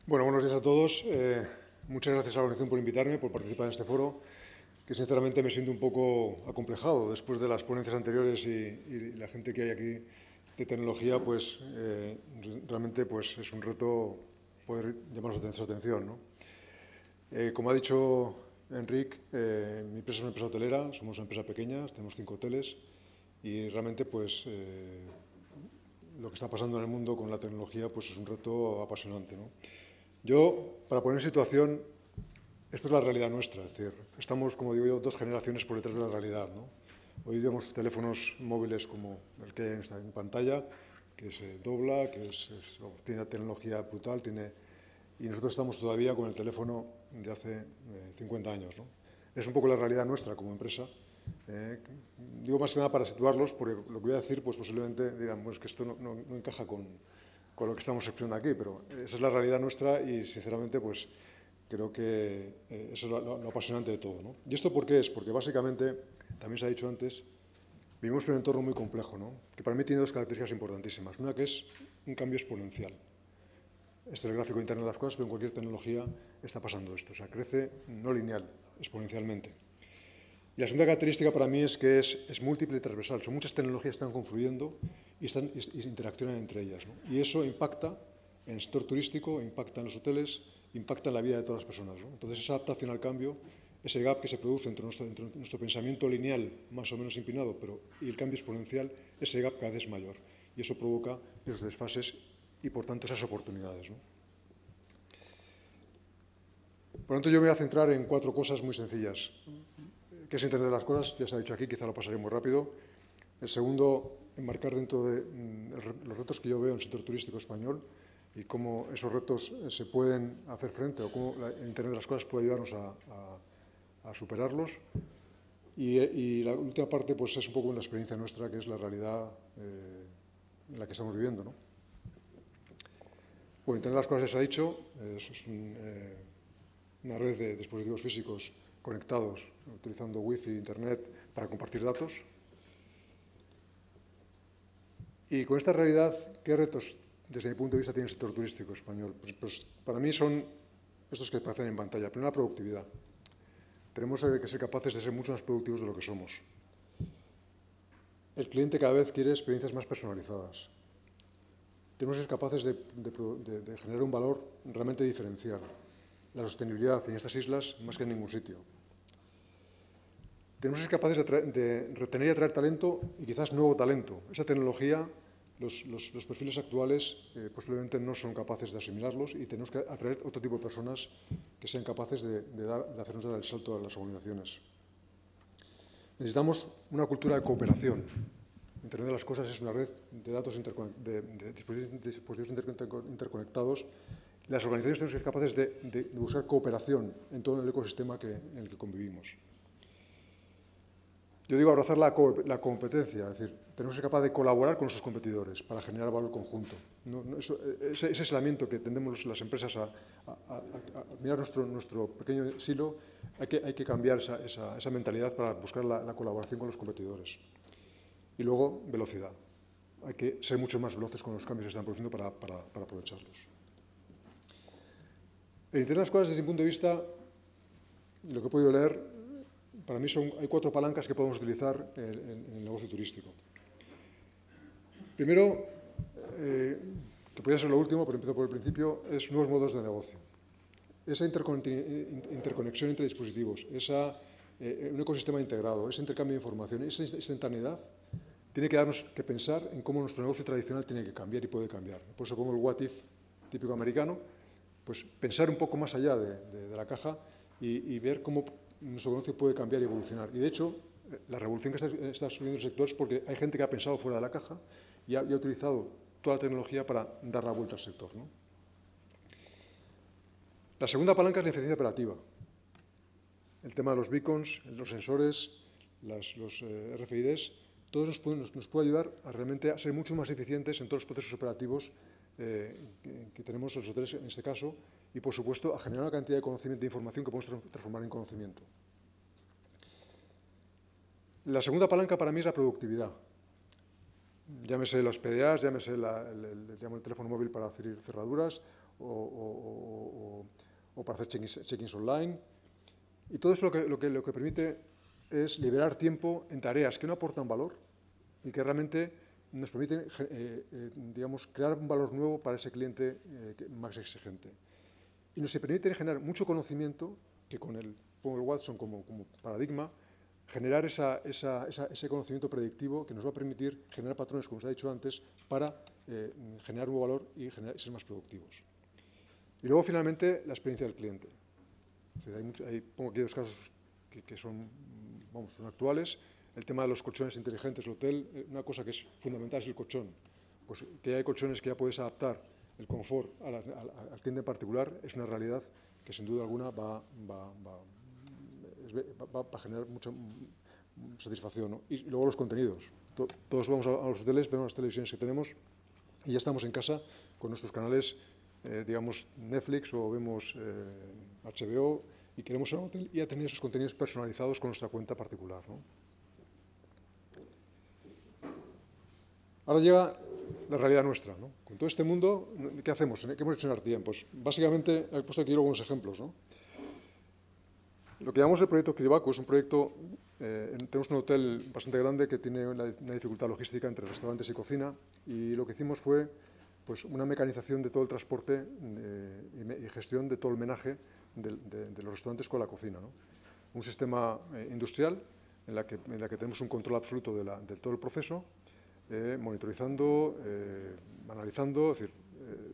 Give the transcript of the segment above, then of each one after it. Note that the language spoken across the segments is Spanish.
Bueno, buenos días a todos. Muchas gracias a la organización por invitarme, por participar en este foro, que sinceramente me siento un poco acomplejado después de las ponencias anteriores y la gente que hay aquí de tecnología, pues realmente pues, es un reto poder llamar su atención, ¿no? Como ha dicho Enric, mi empresa es una empresa hotelera, somos una empresa pequeña, tenemos 5 hoteles y realmente pues lo que está pasando en el mundo con la tecnología pues es un reto apasionante, ¿no? Yo, para poner en situación, esto es la realidad nuestra, es decir, estamos, como digo yo, 2 generaciones por detrás de la realidad, ¿no? Hoy vemos teléfonos móviles como el que está en pantalla, que se dobla, tiene tecnología brutal, y nosotros estamos todavía con el teléfono de hace 50 años, ¿no? Es un poco la realidad nuestra como empresa. Digo más que nada para situarlos, porque lo que voy a decir, pues posiblemente dirán, pues que esto no encaja con lo que estamos expresando aquí, pero esa es la realidad nuestra y, sinceramente, pues creo que eso es lo apasionante de todo, ¿no? ¿Y esto por qué es? Porque básicamente, también se ha dicho antes, vivimos en un entorno muy complejo, ¿no? Que para mí tiene 2 características importantísimas. Una que es un cambio exponencial. Este es el gráfico de Internet de las cosas, pero en cualquier tecnología está pasando esto. O sea, crece no lineal, exponencialmente. Y la segunda característica para mí es que es múltiple y transversal. Son muchas tecnologías que están confluyendo y interaccionan entre ellas, ¿no? Y eso impacta en el sector turístico, impacta en los hoteles, impacta en la vida de todas las personas, ¿no? Entonces, esa adaptación al cambio, ese gap que se produce entre nuestro pensamiento lineal, más o menos empinado, y el cambio exponencial, ese gap cada vez es mayor. Y eso provoca esos desfases y, por tanto, esas oportunidades, ¿no? Por lo tanto, yo me voy a centrar en 4 cosas muy sencillas. ¿Qué es Internet de las cosas? Ya se ha dicho aquí, quizá lo pasaré muy rápido. El segundo, enmarcar dentro de los retos que yo veo en el sector turístico español y cómo esos retos se pueden hacer frente o cómo el Internet de las cosas puede ayudarnos a superarlos. Y la última parte pues, es un poco una experiencia nuestra, que es la realidad en la que estamos viviendo, ¿no? Bueno, Internet de las cosas ya se ha dicho, es una red de dispositivos físicos conectados utilizando Wi-Fi e Internet para compartir datos. Y con esta realidad, ¿qué retos, desde mi punto de vista, tiene el sector turístico español? Pues para mí son estos que aparecen en pantalla. Primero, la productividad. Tenemos que ser capaces de ser mucho más productivos de lo que somos. El cliente cada vez quiere experiencias más personalizadas. Tenemos que ser capaces de generar un valor realmente diferencial. La sostenibilidad en estas islas más que en ningún sitio. Tenemos que ser capaces de retener y atraer talento y quizás nuevo talento. Esa tecnología, los perfiles actuales posiblemente no son capaces de asimilarlos y tenemos que atraer otro tipo de personas que sean capaces de hacernos dar el salto a las organizaciones. Necesitamos una cultura de cooperación. Internet de las cosas es una red de datos de dispositivos interconectados. Las organizaciones tenemos que ser capaces de buscar cooperación en todo el ecosistema en el que convivimos. Yo digo abrazar la competencia, es decir, tenemos que ser capaces de colaborar con nuestros competidores para generar valor conjunto. Ese aislamiento que tendemos las empresas a mirar nuestro pequeño silo, hay que cambiar esa mentalidad para buscar la colaboración con los competidores. Y luego, velocidad. Hay que ser mucho más veloces con los cambios que están produciendo para aprovecharlos. El Internet de las cosas, desde mi punto de vista, lo que he podido leer, para mí hay 4 palancas que podemos utilizar en el negocio turístico. Primero, que podría ser lo último, pero empiezo por el principio, es nuevos modelos de negocio. Esa interconexión entre dispositivos, un ecosistema integrado, ese intercambio de información, esa instantaneidad, tiene que darnos que pensar en cómo nuestro negocio tradicional tiene que cambiar y puede cambiar. Por eso, como el what if típico americano, pues pensar un poco más allá de la caja y ver cómo nuestro negocio puede cambiar y evolucionar. Y, de hecho, la revolución que está subiendo el sector es porque hay gente que ha pensado fuera de la caja y ha utilizado toda la tecnología para dar la vuelta al sector, ¿no? La segunda palanca es la eficiencia operativa. El tema de los beacons, los sensores, los RFIDs, todo nos puede ayudar a realmente a ser mucho más eficientes en todos los procesos operativos que tenemos en los hoteles en este caso y, por supuesto, a generar una cantidad de conocimiento e información que podemos transformar en conocimiento. La segunda palanca para mí es la productividad. Llámese los PDAs, llámese el teléfono móvil para hacer cerraduras o para hacer check-ins online. Y todo eso lo que permite es liberar tiempo en tareas que no aportan valor y que realmente nos permiten, digamos, crear un valor nuevo para ese cliente más exigente. Y nos permite generar mucho conocimiento, que con el Watson como paradigma, generar ese conocimiento predictivo que nos va a permitir generar patrones, como os he dicho antes, para generar nuevo valor y ser más productivos. Y luego, finalmente, la experiencia del cliente. Es decir, pongo aquí dos casos que son actuales. El tema de los colchones inteligentes, el hotel, una cosa que es fundamental es el colchón. Pues que hay colchones que ya puedes adaptar el confort al cliente en particular, es una realidad que sin duda alguna va a generar mucha satisfacción, ¿no? Y luego los contenidos. Todos vamos a los hoteles, vemos las televisiones que tenemos y ya estamos en casa con nuestros canales, digamos, Netflix o vemos HBO y queremos ir a un hotel y a tener esos contenidos personalizados con nuestra cuenta particular, ¿no? Ahora llega la realidad nuestra, ¿no? Con todo este mundo, ¿qué hacemos? ¿Qué hemos hecho en Artian? Pues básicamente, he puesto aquí algunos ejemplos, ¿no? Lo que llamamos el proyecto Cribaco es un proyecto, tenemos un hotel bastante grande que tiene una dificultad logística entre restaurantes y cocina, y lo que hicimos fue pues, una mecanización de todo el transporte y gestión de todo el menaje de los restaurantes con la cocina, ¿no? Un sistema industrial en la que tenemos un control absoluto de todo el proceso, monitorizando, analizando, es decir,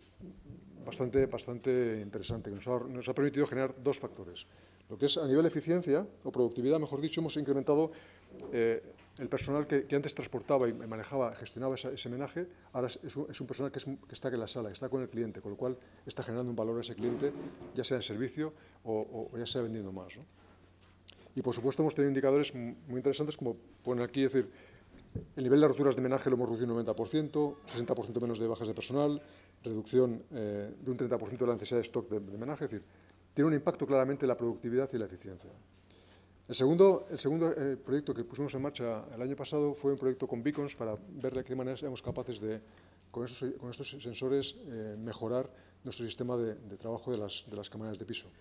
bastante interesante, que nos ha permitido generar dos factores. Lo que es a nivel de eficiencia o productividad, mejor dicho, hemos incrementado el personal que antes transportaba y manejaba, gestionaba ese menaje, ahora es un personal que está en la sala, que está con el cliente, con lo cual está generando un valor a ese cliente, ya sea en servicio o ya sea vendiendo más, ¿no? Y por supuesto hemos tenido indicadores muy interesantes, como ponen aquí, es decir, el nivel de roturas de menaje lo hemos reducido un 90%, 60% menos de bajas de personal, reducción de un 30% de la necesidad de stock de menaje, es decir, tiene un impacto claramente en la productividad y la eficiencia. El segundo proyecto que pusimos en marcha el año pasado fue un proyecto con beacons para ver de qué manera éramos capaces de, con estos sensores, mejorar nuestro sistema de trabajo de las cámaras de piso.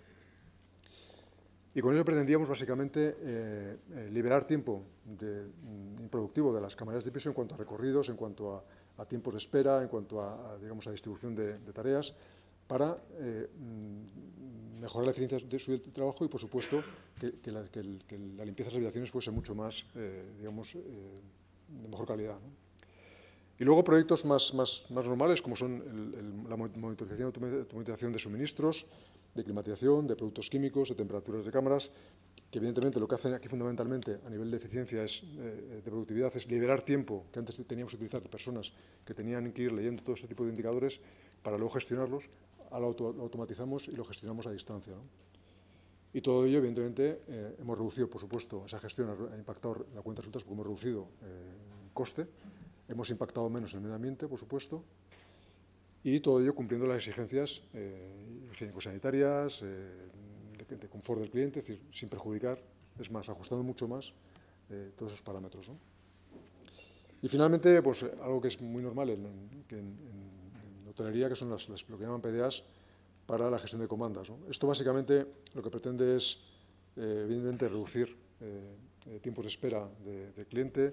Y con ello pretendíamos básicamente liberar tiempo improductivo de las cámaras de piso en cuanto a recorridos, en cuanto a tiempos de espera, en cuanto digamos, a distribución de tareas, para mejorar la eficiencia de su trabajo y, por supuesto, que la limpieza de las habitaciones fuese mucho más, digamos, de mejor calidad, ¿no? Y luego proyectos más normales, como son la monitorización y automatización de suministros, de climatización, de productos químicos, de temperaturas de cámaras, que evidentemente lo que hacen aquí fundamentalmente a nivel de eficiencia de productividad es liberar tiempo que antes teníamos que utilizar de personas que tenían que ir leyendo todo este tipo de indicadores para luego gestionarlos. Ahora lo automatizamos y lo gestionamos a distancia, ¿no? Y todo ello, evidentemente, hemos reducido, por supuesto, esa gestión ha impactado la cuenta de resultados porque hemos reducido el coste, hemos impactado menos en el medio ambiente, por supuesto, y todo ello cumpliendo las exigencias higiénico-sanitarias, de confort del cliente, es decir, sin perjudicar, es más, ajustando mucho más todos esos parámetros, ¿no? Y finalmente, pues algo que es muy normal en hotelería, que son lo que llaman PDAs para la gestión de comandas, ¿no? Esto básicamente lo que pretende es, evidentemente, reducir tiempos de espera del cliente,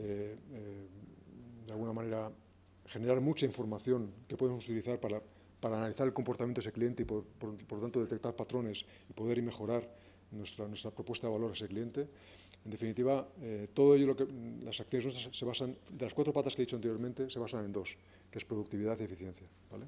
de alguna manera generar mucha información que podemos utilizar para analizar el comportamiento de ese cliente y, por lo tanto, detectar patrones y poder mejorar nuestra propuesta de valor a ese cliente. En definitiva, todo ello, las acciones nuestras se basan, de las 4 patas que he dicho anteriormente, se basan en 2, que es productividad y eficiencia, ¿vale?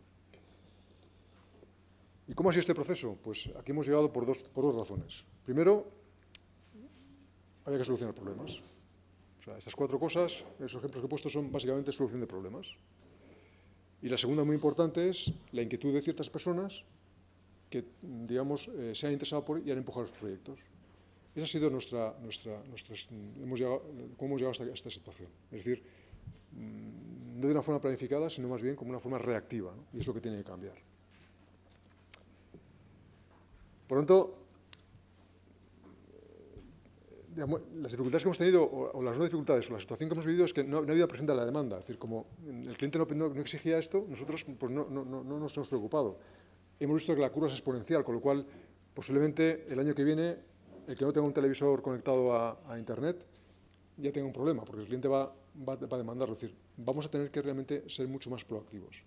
¿Y cómo ha sido este proceso? Pues aquí hemos llegado por dos razones. Primero, había que solucionar problemas. O sea, estas 4 cosas, esos ejemplos que he puesto son básicamente solución de problemas. Y la segunda, muy importante, es la inquietud de ciertas personas que, digamos, se han interesado por y han empujado los proyectos. Esa ha sido cómo hemos llegado hasta esta situación. Es decir, no de una forma planificada, sino más bien como una forma reactiva, ¿no? Y es lo que tiene que cambiar. Por lo tanto, digamos, las dificultades que hemos tenido, o las no dificultades, o la situación que hemos vivido es que no había presente la demanda. Es decir, como el cliente no exigía esto, nosotros pues, no nos hemos preocupado. hemos visto que la curva es exponencial, con lo cual posiblemente el año que viene el que no tenga un televisor conectado a Internet ya tenga un problema, porque el cliente va a demandarlo. Es decir, vamos a tener que realmente ser mucho más proactivos.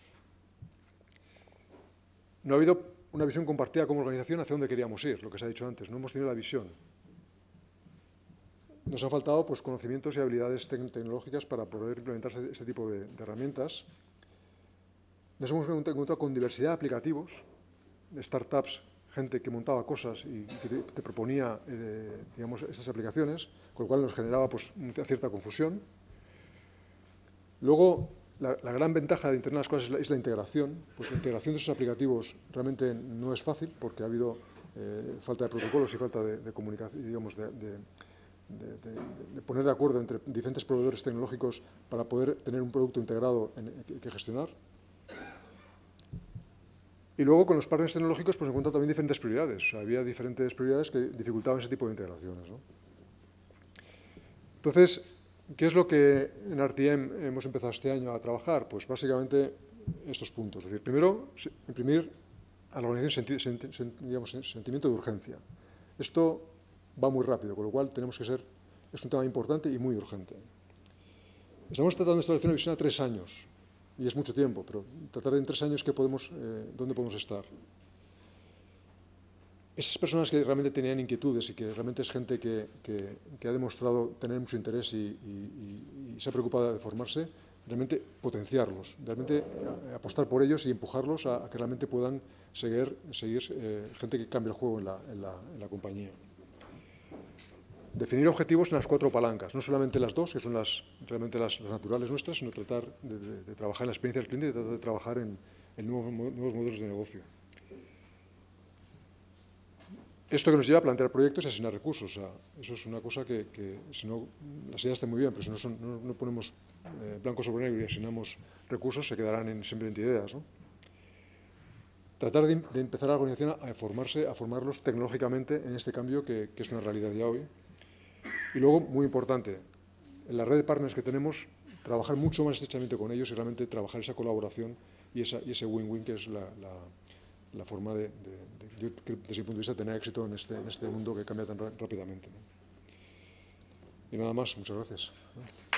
No ha habido una visión compartida como organización hacia dónde queríamos ir, lo que se ha dicho antes. No hemos tenido la visión. Nos han faltado pues, conocimientos y habilidades tecnológicas para poder implementar este tipo de herramientas. Nos hemos encontrado con diversidad de aplicativos, de startups, gente que montaba cosas y que te proponía digamos, estas aplicaciones, con lo cual nos generaba pues, una cierta confusión. Luego, la gran ventaja de Internet de las Cosas es la integración. Pues la integración de esos aplicativos realmente no es fácil porque ha habido falta de protocolos y falta de comunicación, digamos, de poner de acuerdo entre diferentes proveedores tecnológicos para poder tener un producto integrado que gestionar. Y luego, con los partners tecnológicos, pues encuentro también diferentes prioridades. O sea, había diferentes prioridades que dificultaban ese tipo de integraciones, ¿no? Entonces, ¿qué es lo que en RTM hemos empezado este año a trabajar? Pues básicamente estos puntos. Es decir, primero, imprimir a la organización digamos, sentimiento de urgencia. Esto va muy rápido, con lo cual tenemos que ser, es un tema importante y muy urgente. Estamos tratando de establecer una visión a 3 años, y es mucho tiempo, pero tratar de en 3 años dónde podemos estar. Esas personas que realmente tenían inquietudes y que realmente es gente que ha demostrado tener mucho interés y se ha preocupado de formarse, realmente potenciarlos, realmente apostar por ellos y empujarlos a que realmente puedan seguir gente que cambie el juego en la compañía. Definir objetivos en las 4 palancas, no solamente las 2, que son realmente las naturales nuestras, sino tratar de trabajar en la experiencia del cliente y tratar de trabajar en nuevos modelos de negocio. Esto que nos lleva a plantear proyectos y asignar recursos. O sea, eso es una cosa que si no, las ideas están muy bien, pero si no ponemos blanco sobre negro y asignamos recursos, se quedarán simplemente ideas, ¿no? Tratar de empezar a la organización a formarlos tecnológicamente en este cambio que es una realidad ya hoy. Y luego, muy importante, en la red de partners que tenemos, trabajar mucho más estrechamente con ellos y realmente trabajar esa colaboración y ese win-win que es la forma yo creo, desde mi punto de vista, tener éxito en este mundo que cambia tan rápidamente, ¿no? Y nada más, muchas gracias.